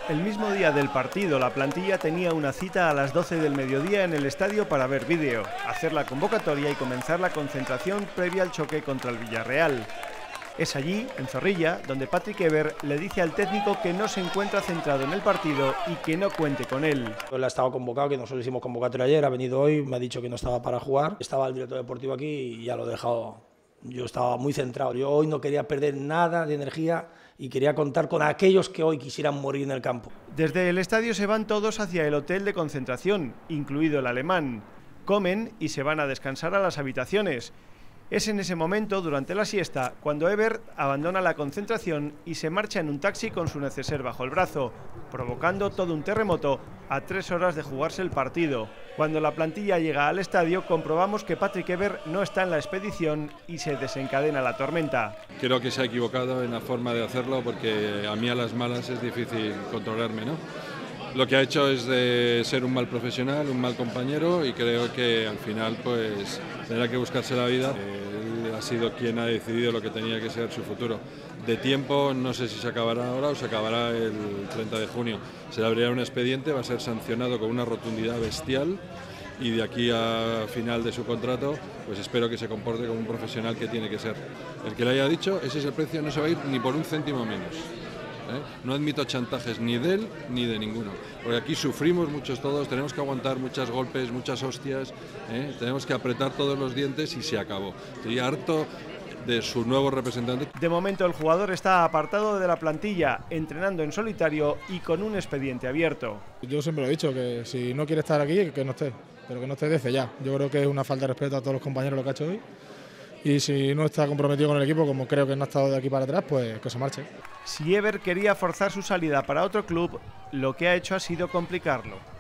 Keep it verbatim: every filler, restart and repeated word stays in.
El mismo día del partido, la plantilla tenía una cita a las doce del mediodía en el estadio para ver vídeo, hacer la convocatoria y comenzar la concentración previa al choque contra el Villarreal. Es allí, en Zorrilla, donde Patrick Ebert le dice al técnico que no se encuentra centrado en el partido y que no cuente con él. Él ha estado convocado, que nosotros hicimos convocatoria ayer, ha venido hoy, me ha dicho que no estaba para jugar. Estaba el director deportivo aquí y ya lo he dejado. Yo estaba muy centrado. Yo hoy no quería perder nada de energía y quería contar con aquellos que hoy quisieran morir en el campo. Desde el estadio se van todos hacia el hotel de concentración, incluido el alemán. Comen y se van a descansar a las habitaciones. Es en ese momento, durante la siesta, cuando Ebert abandona la concentración y se marcha en un taxi con su neceser bajo el brazo, provocando todo un terremoto a tres horas de jugarse el partido. Cuando la plantilla llega al estadio, comprobamos que Patrick Ebert no está en la expedición y se desencadena la tormenta. Creo que se ha equivocado en la forma de hacerlo porque a mí a las malas es difícil controlarme, ¿no? Lo que ha hecho es de ser un mal profesional, un mal compañero, y creo que al final pues tendrá que buscarse la vida. Él ha sido quien ha decidido lo que tenía que ser su futuro. De tiempo no sé si se acabará ahora o se acabará el treinta de junio. Se le abrirá un expediente, va a ser sancionado con una rotundidad bestial y de aquí a final de su contrato pues espero que se comporte como un profesional que tiene que ser. El que le haya dicho, ese es el precio, no se va a ir ni por un céntimo menos. ¿Eh? No admito chantajes ni de él ni de ninguno, porque aquí sufrimos muchos todos, tenemos que aguantar muchos golpes, muchas hostias, ¿eh? Tenemos que apretar todos los dientes y se acabó. Estoy harto de su nuevo representante. De momento el jugador está apartado de la plantilla, entrenando en solitario y con un expediente abierto. Yo siempre lo he dicho, que si no quiere estar aquí, que no esté, pero que no esté desde ya. Yo creo que es una falta de respeto a todos los compañeros lo que ha hecho hoy. Y si no está comprometido con el equipo, como creo que no ha estado de aquí para atrás, pues que se marche. Si Ebert quería forzar su salida para otro club, lo que ha hecho ha sido complicarlo.